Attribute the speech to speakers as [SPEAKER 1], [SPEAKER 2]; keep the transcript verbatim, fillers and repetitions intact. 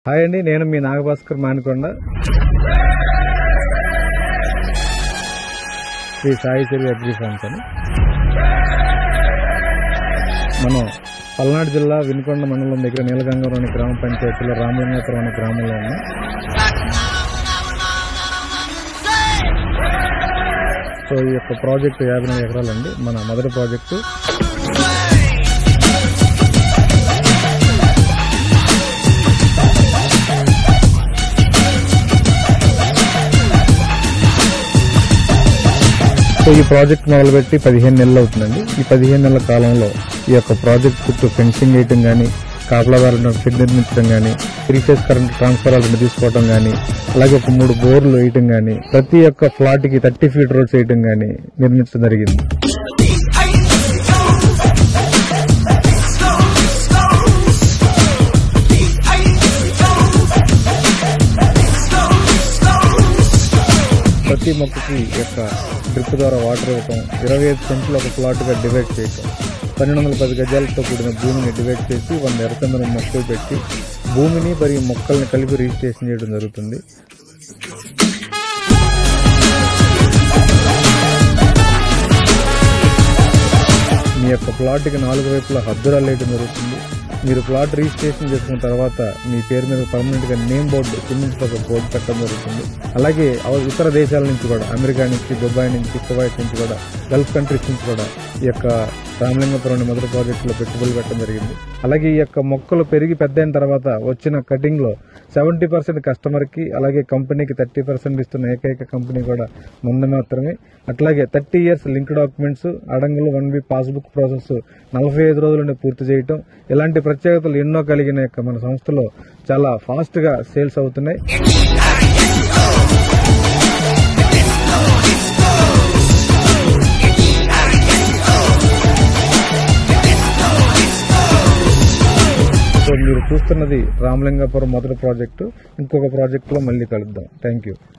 [SPEAKER 1] Hi అండి, నేను మీ Nagabhaskar Manikonda. Sri Sai cherry agri farms అని మనం పల్నాడు జిల్లా వినుకొండ మండలం దగ్గర నీలగంగవరం అనే గ్రామ పంచాయతీలో రామలింగాపురం అనే గ్రామంలో ఉన్నాం. సో ఈ యొక్క ప్రాజెక్టు యాభై నాలుగు ఎకరాలండి. మన మొదటి ప్రాజెక్టు. సో ఈ ప్రాజెక్ట్ మొదలుపెట్టి పదిహేను నెలలు అవుతుందండి. ఈ పదిహేను నెలల కాలంలో ఈ యొక్క ప్రాజెక్ట్ చుట్టూ ఫెన్సింగ్ వేయటం కానీ, కాపలాదారులను షెడ్ నిర్మించడం కానీ, త్రీ ఫేజ్ కరెంట్ ట్రాన్స్ఫార్మర్లను తీసుకోవడం కానీ, అలాగే ఒక మూడు బోర్లు వేయటం కానీ, ప్రతి ఒక్క ఫ్లాట్ కి థర్టీ ఫీట్ రోడ్స్ వేయటం కానీ నిర్మించడం జరిగింది. ప్రతి మొక్కకి యొక్క డ్రిప్ ద్వారా వాటర్ ఇవ్వటం, ఇరవై ఐదు సెంట్లు ఒక ప్లాట్ గా డివైడ్ చేయటం, పన్నెండు వందల పది గజాలతో కూడిన భూమిని డివైడ్ చేసి వంద ఎర్రచందనం మొక్కలు పెట్టి భూమిని మరియు మొక్కల్ని కలిపి రిజిస్ట్రేషన్ చేయడం జరుగుతుంది. మీ యొక్క ప్లాట్కి నాలుగు వైపులా హద్దురాలు వేయడం జరుగుతుంది. మీరు ప్లాట్ రిజిస్ట్రేషన్ చేసుకున్న తర్వాత మీ పేరు మీద పర్మనెంట్ గా నేమ్ బోర్డు కింద ఒక బోర్డు పెట్టడం జరుగుతుంది. అలాగే ఇతర దేశాల నుంచి కూడా, అమెరికా నుంచి, దుబాయ్ నుంచి, కువైట్ నుంచి కూడా, గల్ఫ్ కంట్రీస్ నుంచి కూడా ఈ యొక్క రామలింగపురం మొదటి ప్రాజెక్టులో పెట్టుబడులు పెట్టడం జరిగింది. అలాగే ఈ యొక్క మొక్కలు పెరిగి పెద్ద అయిన తర్వాత వచ్చిన కటింగ్ లో సెవెంటీ పర్సెంట్ కస్టమర్ కి, అలాగే కంపెనీకి థర్టీ పర్సెంట్ ఇస్తున్న ఏకైక కంపెనీ కూడా మంద మాత్రమే. అట్లాగే థర్టీ ఇయర్స్ లింక్ డాక్యుమెంట్స్, అడంగులు వన్ బి పాస్బుక్ ప్రాసెస్ నలభై ఐదు రోజులని పూర్తి చేయటం, ఇలాంటి ప్రత్యేకతలు ఎన్నో కలిగిన యొక్క మన సంస్థలో చాలా ఫాస్ట్ గా సేల్స్ అవుతున్నాయి. సో మీరు చూస్తున్నది రామలింగాపురం మొదటి ప్రాజెక్టు. ఇంకొక ప్రాజెక్టులో మళ్ళీ కలుద్దాం. Thank you.